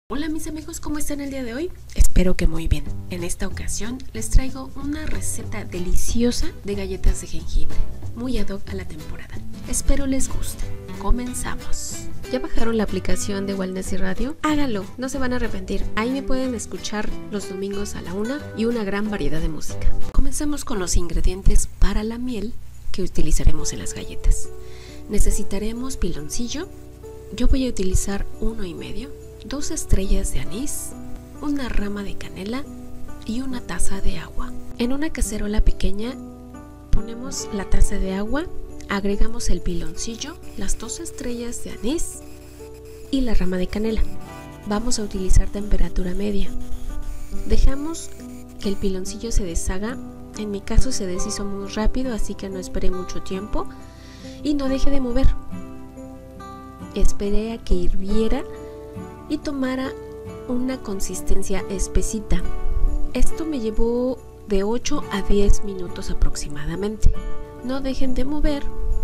Hola mis amigos, ¿cómo están el día de hoy? Espero que muy bien. En esta ocasión les traigo una receta deliciosa de galletas de jengibre, muy ad hoc a la temporada. Espero les guste. Comenzamos. ¿Ya bajaron la aplicación de Wellness y Radio? Háganlo, no se van a arrepentir. Ahí me pueden escuchar los domingos a la 1 y una gran variedad de música. Comenzamos con los ingredientes para la miel que utilizaremos en las galletas. Necesitaremos piloncillo. Yo voy a utilizar 1,5, 2 estrellas de anís, una rama de canela y una taza de agua. En una cacerola pequeña ponemos la taza de agua, agregamos el piloncillo, las 2 estrellas de anís y la rama de canela. Vamos a utilizar temperatura media. Dejamos que el piloncillo se deshaga. En mi caso se deshizo muy rápido, así que no esperé mucho tiempo y no deje de mover. Esperé a que hirviera y tomara una consistencia espesita. Esto me llevó de 8 a 10 minutos aproximadamente. No dejen de mover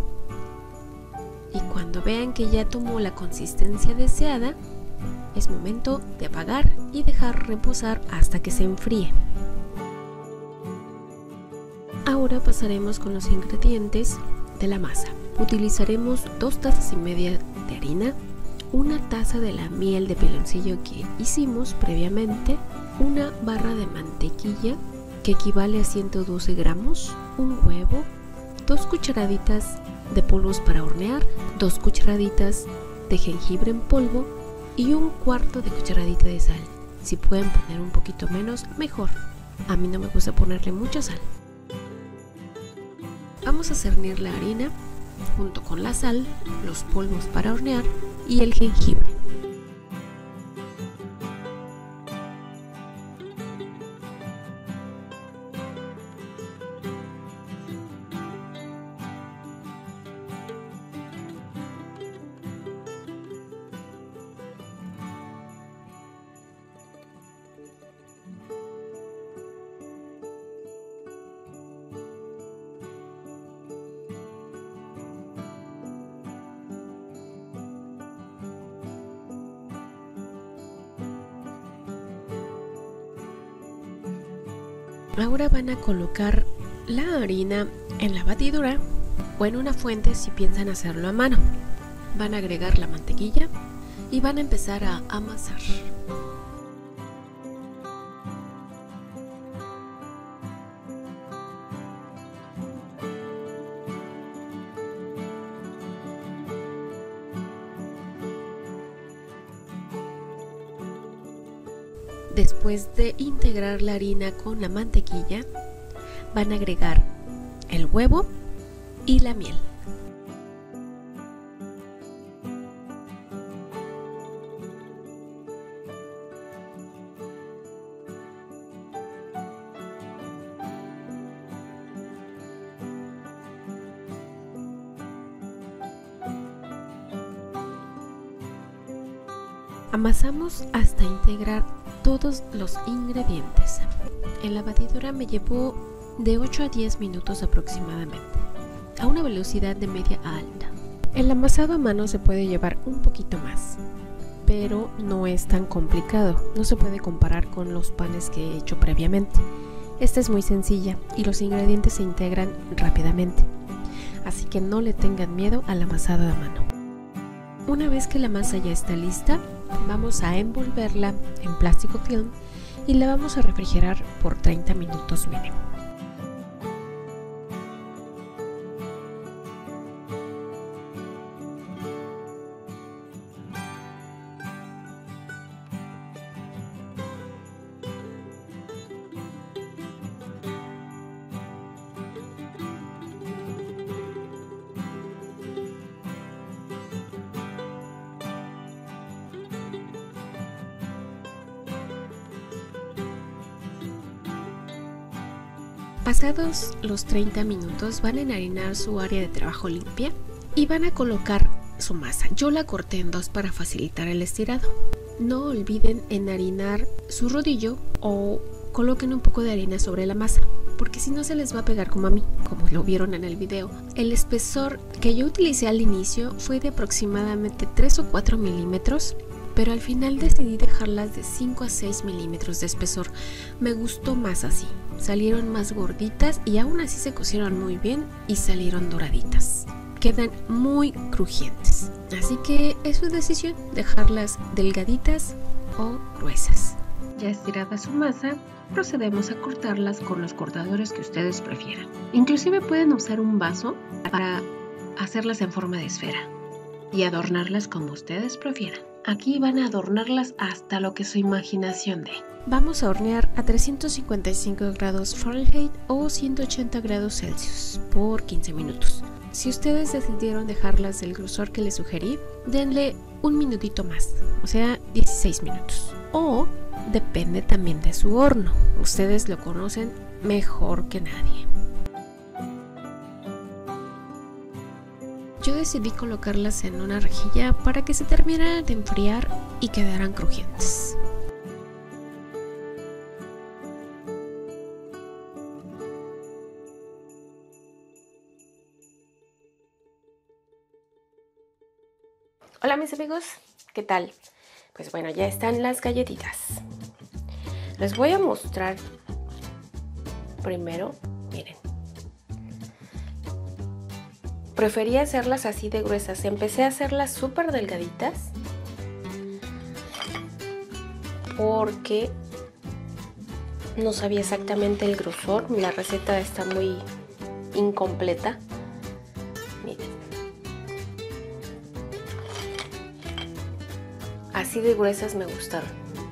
y cuando vean que ya tomó la consistencia deseada, es momento de apagar y dejar reposar hasta que se enfríe. Ahora pasaremos con los ingredientes de la masa. Utilizaremos 2 tazas y media de harina, una taza de la miel de piloncillo que hicimos previamente, una barra de mantequilla que equivale a 112 gramos, un huevo, 2 cucharaditas de polvos para hornear, 2 cucharaditas de jengibre en polvo y 1/4 de cucharadita de sal. Si pueden poner un poquito menos, mejor. A mí no me gusta ponerle mucha sal. Vamos a cernir la harina junto con la sal, los polvos para hornear y el jengibre. Ahora van a colocar la harina en la batidora o en una fuente si piensan hacerlo a mano. Van a agregar la mantequilla y van a empezar a amasar. Después de integrar la harina con la mantequilla, van a agregar el huevo y la miel. Amasamos hasta integrar todos los ingredientes. En la batidora me llevó de 8 a 10 minutos aproximadamente, a una velocidad de media a alta. El amasado a mano se puede llevar un poquito más, pero no es tan complicado. No se puede comparar con los panes que he hecho previamente. Esta es muy sencilla y los ingredientes se integran rápidamente, así que no le tengan miedo al amasado a mano. Una vez que la masa ya está lista, vamos a envolverla en plástico film y la vamos a refrigerar por 30 minutos mínimo. Pasados los 30 minutos van a enharinar su área de trabajo limpia y van a colocar su masa. Yo la corté en 2 para facilitar el estirado. No olviden enharinar su rodillo o coloquen un poco de harina sobre la masa, porque si no se les va a pegar como a mí, como lo vieron en el video. El espesor que yo utilicé al inicio fue de aproximadamente 3 o 4 milímetros, pero al final decidí dejar dejarlas de 5 a 6 milímetros de espesor. Me gustó más así. Salieron más gorditas y aún así se cocieron muy bien y salieron doraditas. Quedan muy crujientes. Así que es su decisión dejarlas delgaditas o gruesas. Ya estirada su masa, procedemos a cortarlas con los cortadores que ustedes prefieran. Inclusive pueden usar un vaso para hacerlas en forma de esfera y adornarlas como ustedes prefieran. Aquí van a adornarlas hasta lo que su imaginación dé. Vamos a hornear a 355 grados Fahrenheit o 180 grados Celsius por 15 minutos. Si ustedes decidieron dejarlas del grosor que les sugerí, denle un minutito más, o sea 16 minutos. O depende también de su horno, ustedes lo conocen mejor que nadie. Yo decidí colocarlas en una rejilla para que se terminaran de enfriar y quedaran crujientes. Hola mis amigos, ¿qué tal? Pues bueno, ya están las galletitas. Les voy a mostrar primero, miren. Prefería hacerlas así de gruesas. Empecé a hacerlas súper delgaditas porque no sabía exactamente el grosor. La receta está muy incompleta. Miren. Así de gruesas me gustaron.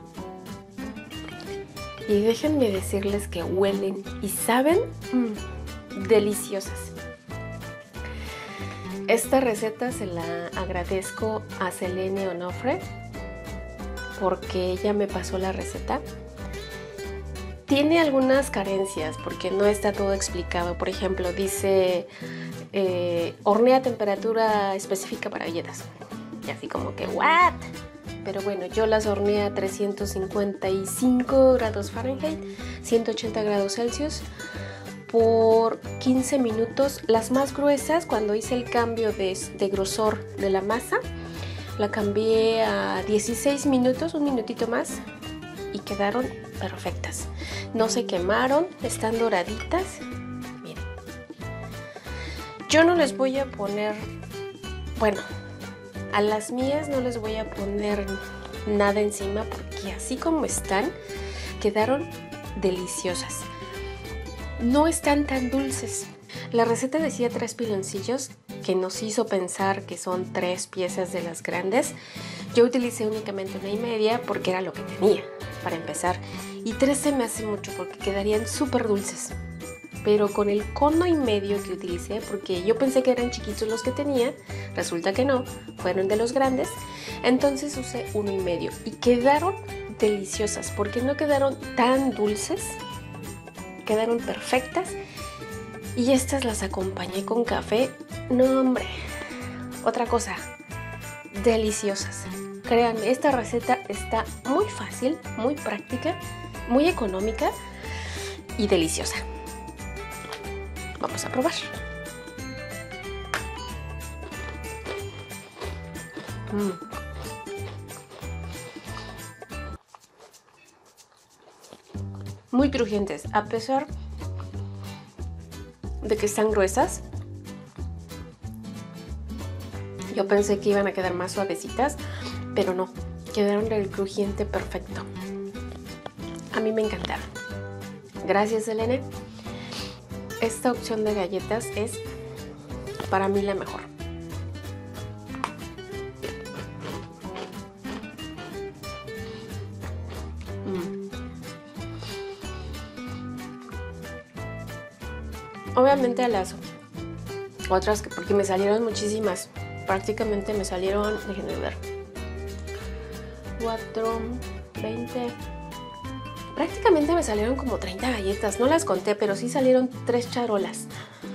Y déjenme decirles que huelen y saben deliciosas. Esta receta se la agradezco a Selene Onofre porque ella me pasó la receta. Tiene algunas carencias porque no está todo explicado. Por ejemplo, dice hornea a temperatura específica para galletas. Y así como que, ¿what? Pero bueno, yo las horneé a 355 grados Fahrenheit, 180 grados Celsius por 15 minutos. Las más gruesas, cuando hice el cambio de grosor de la masa, la cambié a 16 minutos, un minutito más, y quedaron perfectas. No se quemaron, están doraditas. Miren. Yo no les voy a poner, bueno, a las mías no les voy a poner nada encima porque así como están, quedaron deliciosas. No están tan dulces. La receta decía 3 piloncillos, que nos hizo pensar que son 3 piezas de las grandes. Yo utilicé únicamente 1,5 porque era lo que tenía para empezar. Y 3 se me hace mucho porque quedarían súper dulces. Pero con el 1,5 que utilicé, porque yo pensé que eran chiquitos los que tenía, resulta que no, fueron de los grandes, entonces usé 1,5 y quedaron deliciosas porque no quedaron tan dulces, quedaron perfectas y estas las acompañé con café. No hombre, otra cosa, deliciosas. Créanme, esta receta está muy fácil, muy práctica, muy económica y deliciosa. Vamos a probar. Muy crujientes, a pesar de que están gruesas. Yo pensé que iban a quedar más suavecitas, pero no, quedaron del crujiente perfecto. A mí me encantaron. Gracias, Selene. Esta opción de galletas es para mí la mejor. Obviamente a las otras, porque me salieron muchísimas. Prácticamente me salieron, déjenme ver, 4, 20... Prácticamente me salieron como 30 galletas, no las conté, pero sí salieron 3 charolas.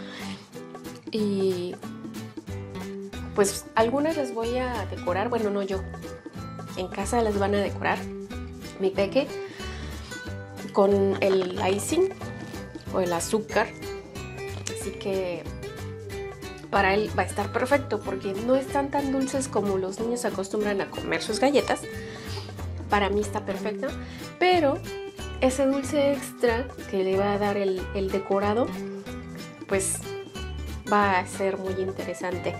Y pues algunas las voy a decorar, bueno, no yo. En casa las van a decorar mi peque con el icing o el azúcar. Así que para él va a estar perfecto porque no están tan dulces como los niños acostumbran a comer sus galletas. para mí está perfecto, pero ese dulce extra que le va a dar el decorado, pues va a ser muy interesante.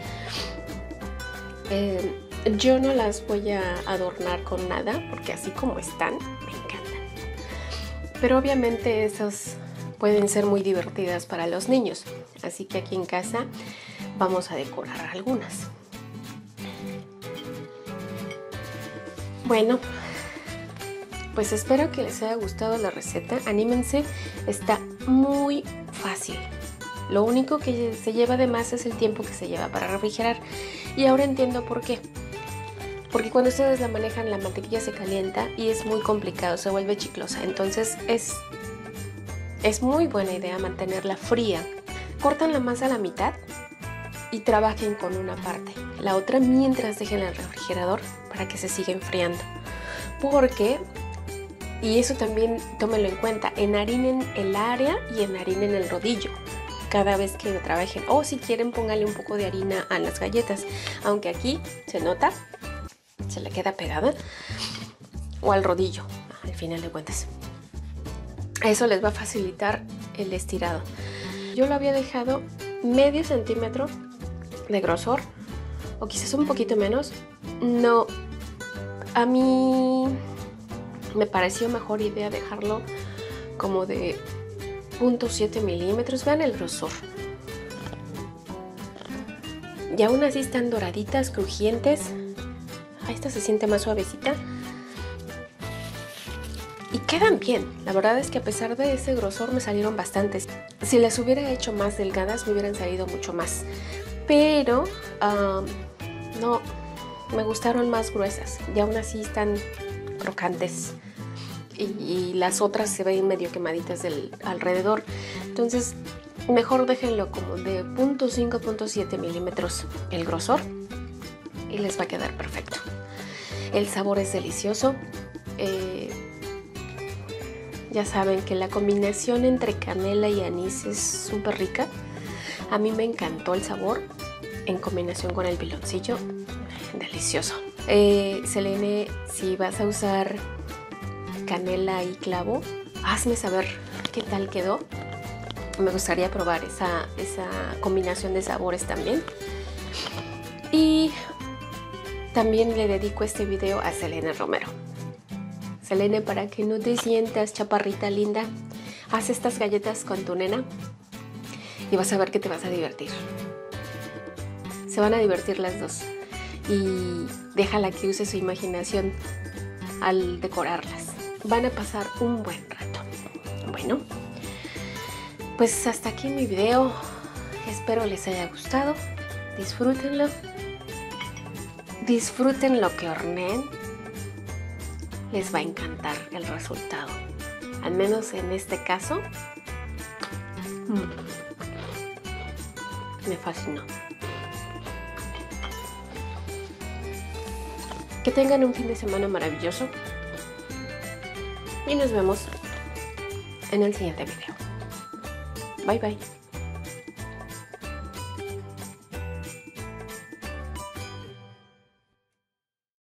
Yo no las voy a adornar con nada porque así como están, me encantan. Pero obviamente esas pueden ser muy divertidas para los niños. Así que aquí en casa vamos a decorar algunas. Bueno, pues espero que les haya gustado la receta. Anímense, está muy fácil. Lo único que se lleva de más es el tiempo que se lleva para refrigerar. Y ahora entiendo por qué. Porque cuando ustedes la manejan, la mantequilla se calienta y es muy complicado, se vuelve chiclosa. Entonces es muy buena idea mantenerla fría. Cortan la masa a la mitad y trabajen con una parte. La otra mientras dejen en el refrigerador para que se siga enfriando. Porque, y eso también tómenlo en cuenta, enharinen el área y enharinen el rodillo cada vez que lo trabajen. O si quieren, pónganle un poco de harina a las galletas. Aunque aquí se nota, se le queda pegada. O al rodillo, al final de cuentas. Eso les va a facilitar el estirado. Yo lo había dejado medio centímetro de grosor. O quizás un poquito menos. No, a mí me pareció mejor idea dejarlo como de 0.7 milímetros. Vean el grosor. Y aún así están doraditas, crujientes. Esta se siente más suavecita. Y quedan bien. La verdad es que a pesar de ese grosor me salieron bastantes. Si las hubiera hecho más delgadas me hubieran salido mucho más. Pero no, me gustaron más gruesas. Y aún así están crocantes. Y las otras se ven medio quemaditas alrededor. Entonces mejor déjenlo como de 0.5, 0.7 milímetros el grosor. Y les va a quedar perfecto. El sabor es delicioso. Ya saben que la combinación entre canela y anís es súper rica. A mí me encantó el sabor en combinación con el piloncillo. Delicioso. Selene, si vas a usar canela y clavo, hazme saber qué tal quedó. Me gustaría probar esa combinación de sabores también. Y también le dedico este video a Selene Romero. Selene, para que no te sientas chaparrita linda, haz estas galletas con tu nena y vas a ver que te vas a divertir. Se van a divertir las dos y déjala que use su imaginación al decorarlas. Van a pasar un buen rato. Bueno, pues hasta aquí mi video. Espero les haya gustado. Disfrútenlo. Disfruten lo que horneen. Les va a encantar el resultado. Al menos en este caso, me fascinó. Que tengan un fin de semana maravilloso. Y nos vemos en el siguiente video. Bye bye.